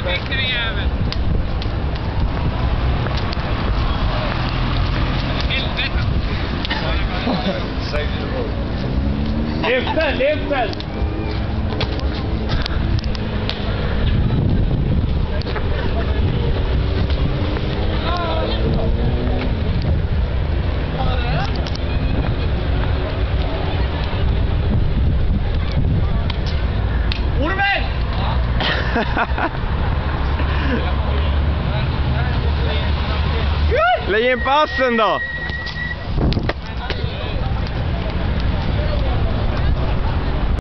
fick du jävel! Helvete! Lyft den, lyft den! Lägg in passen då!